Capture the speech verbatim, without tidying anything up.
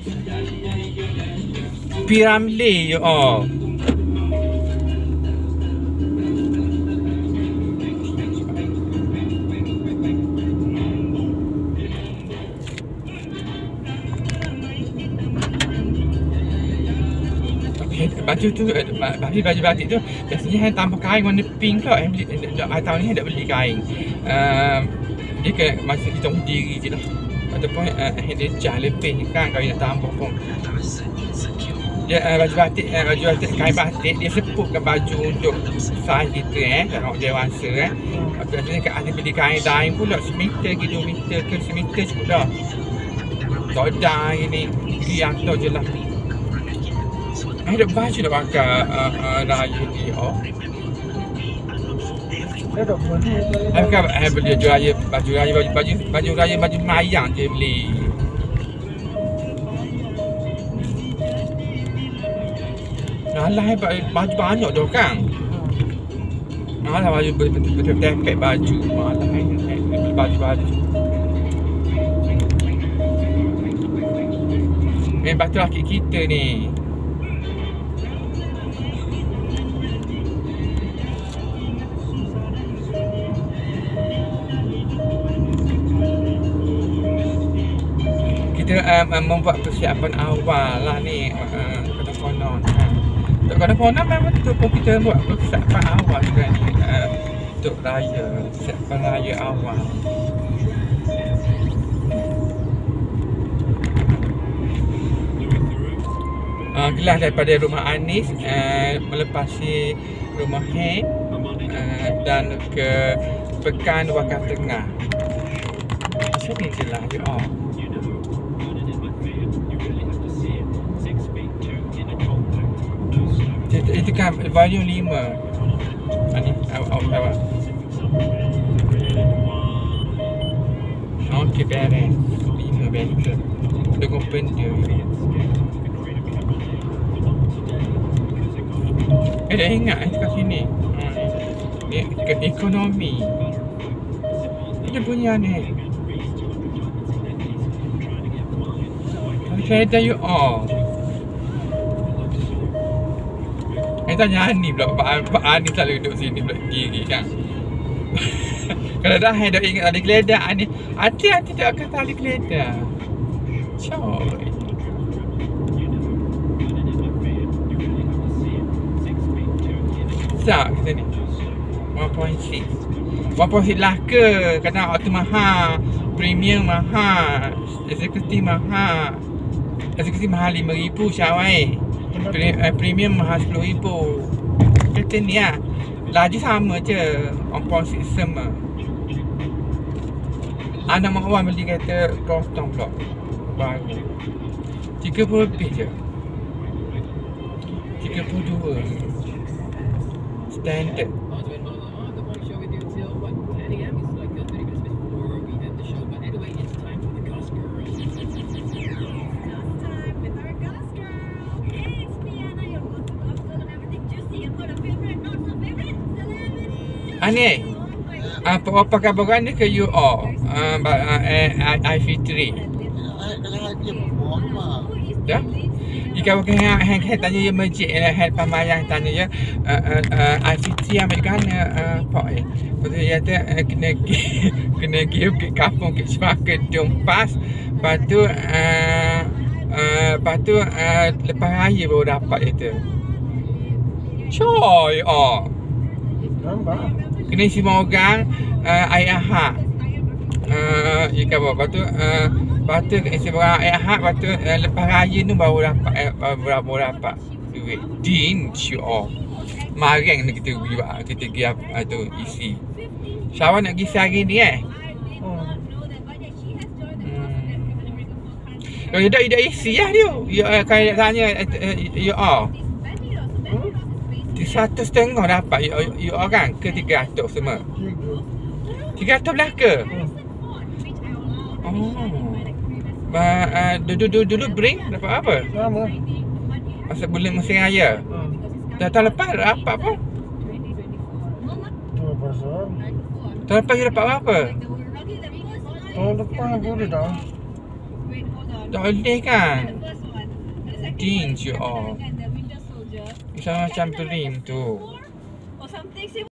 Piramli you all. Baju tu, baju baju batik tu biasanya hang tambah kain warna pink pula. Hang beli tahun ni hang tak beli kain. Uh, dia ke masa kita diri je lah. Ataupun uh, hang dia cah lebih kan kalau nak tambah pun. Dia uh, baju batik, uh, baju batik kain batik dia sepupkan baju untuk saiz kita eh, kalau dewasa eh. Biasanya kat ada beli kain lain pula semeter ke dua meter ke semeter cukup dah. Soda ini dia tu je lah. Ada baju nak pakai uh, uh, raya ni oh. Aku kan eh, beli baju raya, baju raya, baju baju baju raya, baju mayang je beli. Alah baju banyak dah kan. Alah baju betul-betul tepek baju. Alah beli baju-baju. Eh batu laki kita ni. Kita um, um, membuat persiapan awal lah ni uh, konon-konon kan. Untuk konon-konon memang betul pun kita buat persiapan awal juga ni uh, untuk raya, persiapan raya awal. Uh, kelas daripada rumah Anis uh, melepasi rumah Hen uh, dan ke Pekan Wakaf Tengah. Macam ni je lah you all. Itu kan volume lima. Ni awak awak. Okey beres. lima beres. Dengan benda. Eh dah ingat eh kat sini. Ni ke ekonomi. Dia punya ni. Saya tell you all. Saya tanya Ani pula, Pak, Pak Ani selalu duduk sini pula kiri kan. Kalau dah saya dah ingat tali geledak Ani, hati-hati tak akan tali geledak. Coy. Tak kita ni one point six one point six lah ke? Kadang auto mahal, premium mahal, eksekutif mahal. Eksekutif mahal lima ribu syawai. Premium mahal sepuluh ribu. Kata ni lah, laju sama je, one point six sama. Anak mak awak beli kereta Crosstown pula baru tiga puluh lebih je, tiga puluh dua standard. Ani, apa apa khabar ni ke you all? Uh, I V three. Dah? Jika bukan hang hang tanya je masjid eh hal pamayang tanya je I V three ambil kana apa eh. Betul ya tu kena kena give ke kampung ke Semaka Dompas. Lepas tu uh, uh, lepas tu uh, lepas raya baru dapat itu. Coy oh. Kena isi orang uh, ayah hak. Uh, jika apa? Lepas tu uh, lepas tu isi orang ayah hak. Lepas tu uh, lepas raya tu baru dapat uh, baru, baru dapat duit. Din show off. Mareng ni kita buat kita pergi uh, tu isi. Syawal nak pergi sehari ni eh. Kalau hmm. tidak tidak isi lah dia. Ya kalau nak tanya you all. Satu setengah dapat you, you orang ke tiga ratus semua? Tiga ratus belah ke? Oh. Ba, uh, dulu, dulu, dulu bring dapat apa? Sama. Masa bulan musim raya? Hmm. Dah tahun lepas dapat apa? Tahun lepas you dapat apa? Tahun lepas boleh dah. Tak boleh kan? Pudding je oh. Kan, the Winter Soldier. Sama macam dream tu. Or something.